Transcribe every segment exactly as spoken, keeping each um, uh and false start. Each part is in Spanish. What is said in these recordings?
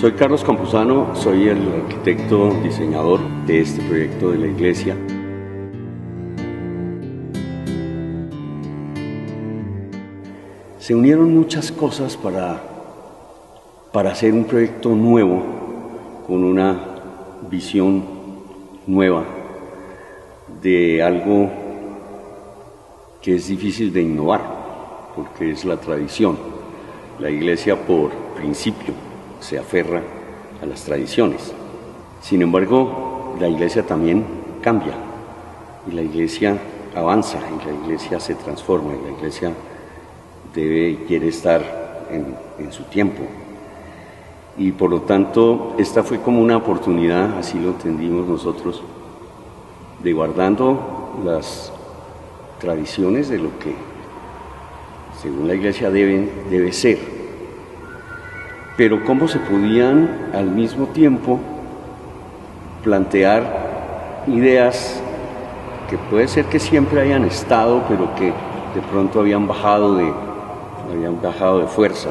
Soy Carlos Campuzano, soy el arquitecto diseñador de este proyecto de la iglesia. Se unieron muchas cosas para, para hacer un proyecto nuevo, con una visión nueva de algo que es difícil de innovar, porque es la tradición. La iglesia, por principio, se aferra a las tradiciones. Sin embargo, la iglesia también cambia, y la iglesia avanza, y la iglesia se transforma, y la iglesia debe y quiere estar en, en su tiempo. Y por lo tanto, esta fue como una oportunidad, así lo entendimos nosotros, de guardando las tradiciones de lo que, según la iglesia, deben, debe ser. Pero cómo se podían al mismo tiempo plantear ideas que puede ser que siempre hayan estado, pero que de pronto habían bajado de, habían bajado de fuerza.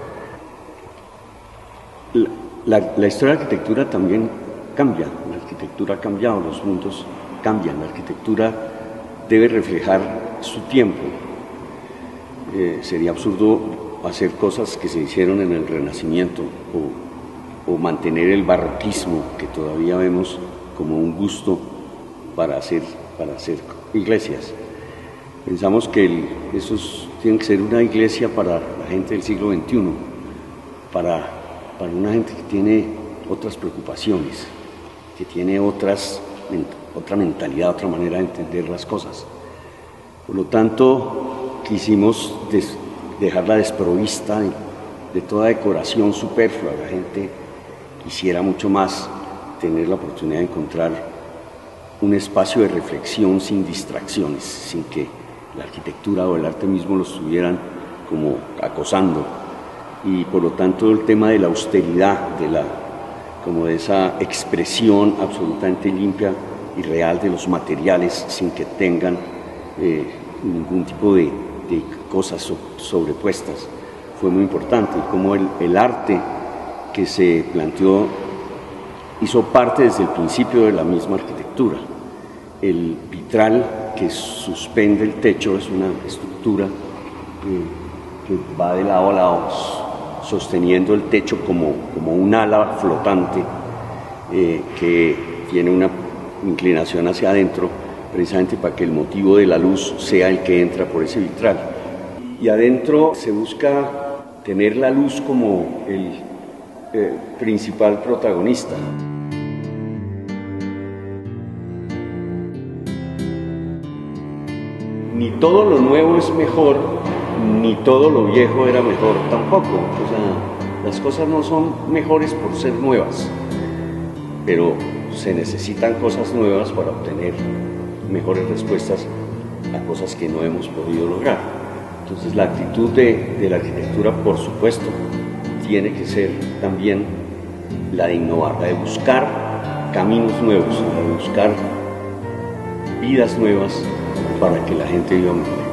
La, la, la historia de la arquitectura también cambia, la arquitectura ha cambiado, los mundos cambian, la arquitectura debe reflejar su tiempo. Eh, sería absurdo hacer cosas que se hicieron en el Renacimiento o, o mantener el barroquismo que todavía vemos como un gusto para hacer, para hacer iglesias. Pensamos que el, eso es, tiene que ser una iglesia para la gente del siglo veintiuno, para, para una gente que tiene otras preocupaciones, que tiene otras, otra mentalidad, otra manera de entender las cosas. Por lo tanto, quisimos des, dejarla desprovista de, de toda decoración superflua. La gente quisiera mucho más tener la oportunidad de encontrar un espacio de reflexión sin distracciones, sin que la arquitectura o el arte mismo los estuvieran como acosando. Y por lo tanto el tema de la austeridad, de la, como de esa expresión absolutamente limpia y real de los materiales sin que tengan eh, ningún tipo de, de cosas so, sobrepuestas, fue muy importante. Y como el, el arte que se planteó hizo parte desde el principio de la misma arquitectura. El vitral que suspende el techo es una estructura eh, que va de lado a lado sosteniendo el techo como, como un ala flotante eh, que tiene una inclinación hacia adentro, precisamente para que el motivo de la luz sea el que entra por ese vitral. Y adentro se busca tener la luz como el eh, principal protagonista. Ni todo lo nuevo es mejor, ni todo lo viejo era mejor tampoco. O sea, las cosas no son mejores por ser nuevas, pero se necesitan cosas nuevas para obtener mejores respuestas a cosas que no hemos podido lograr. Entonces la actitud de, de la arquitectura, por supuesto, tiene que ser también la de innovar, la de buscar caminos nuevos, la de buscar vidas nuevas para que la gente viva mejor.